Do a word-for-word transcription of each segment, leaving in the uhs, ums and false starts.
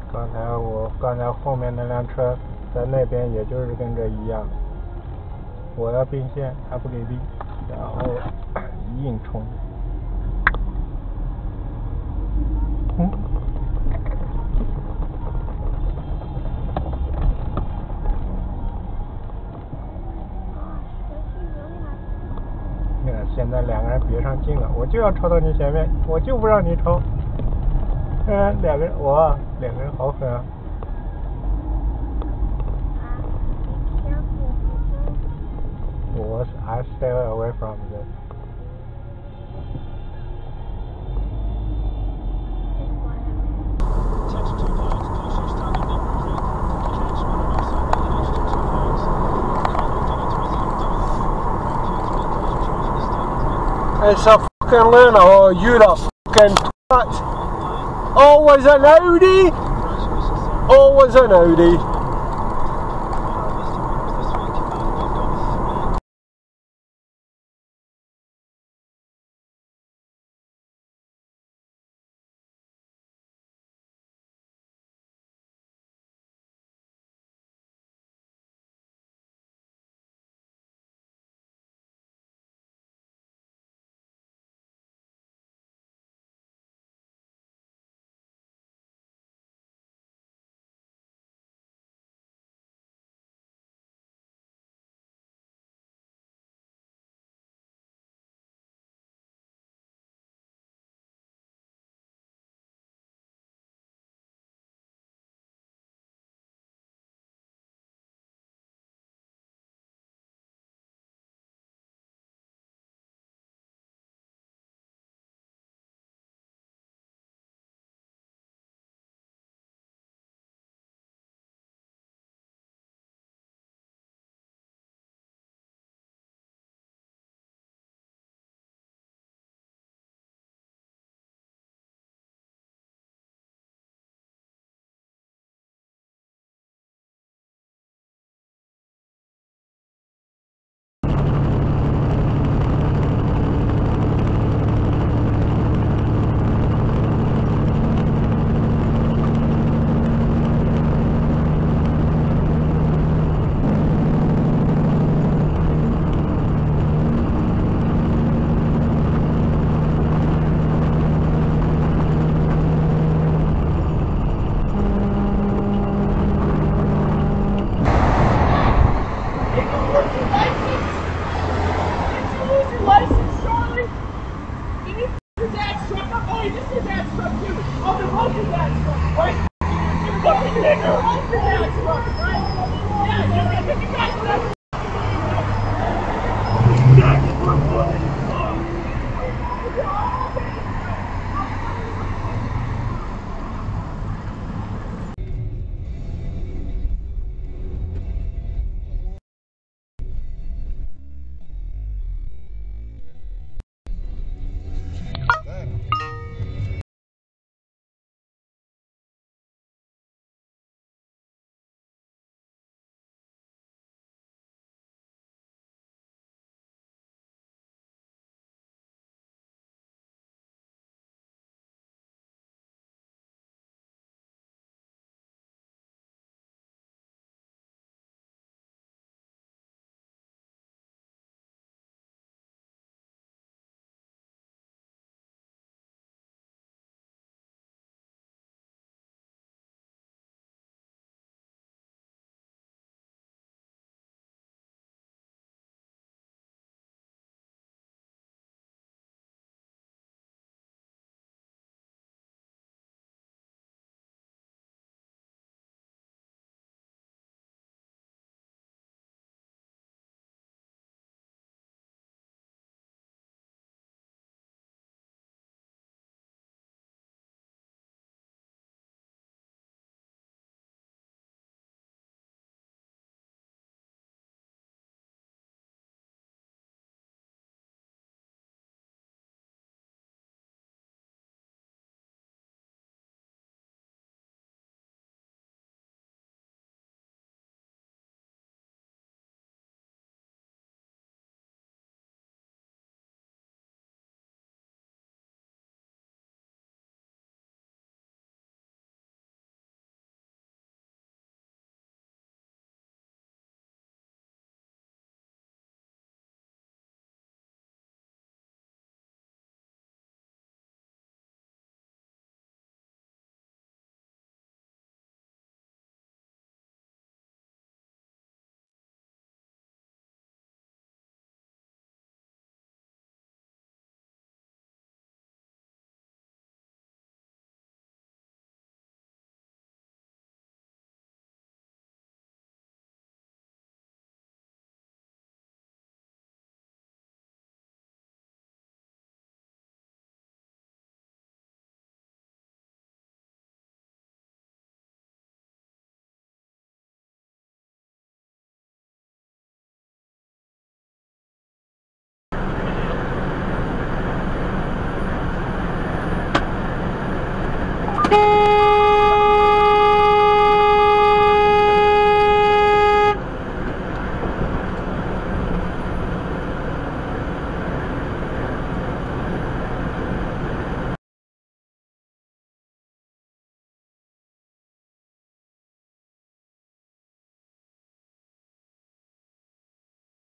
刚才我刚才后面那辆车在那边，也就是跟这一样，我要并线，他不给并，然后硬冲。嗯。现在两个人别上劲了，我就要超到你前面，我就不让你超。嗯，两个人，哇，两个人好狠啊！我 I stay away from this. It's a fucking learner, or you the fucking twat. Always an Audi. Always an Audi.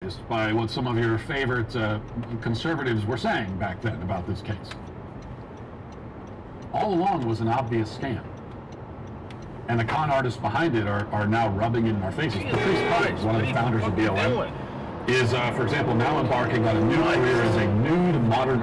by what some of your favorite uh, conservatives were saying back then about this case. All along was an obvious scam. And the con artists behind it are, are now rubbing it in our faces. Patrice Cullors, one of the founders of B L M, is, uh, for example, now embarking on a new career as a nude modern...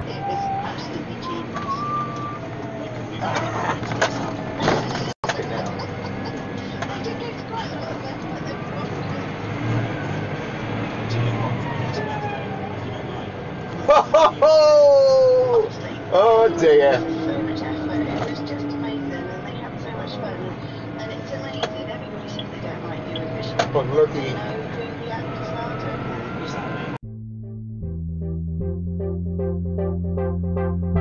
Oh, oh dear. So much effort. It was just amazing, and they had so much fun. And it's amazing. Everybody says they don't like you, especially But look, you know who the actors are. Exactly.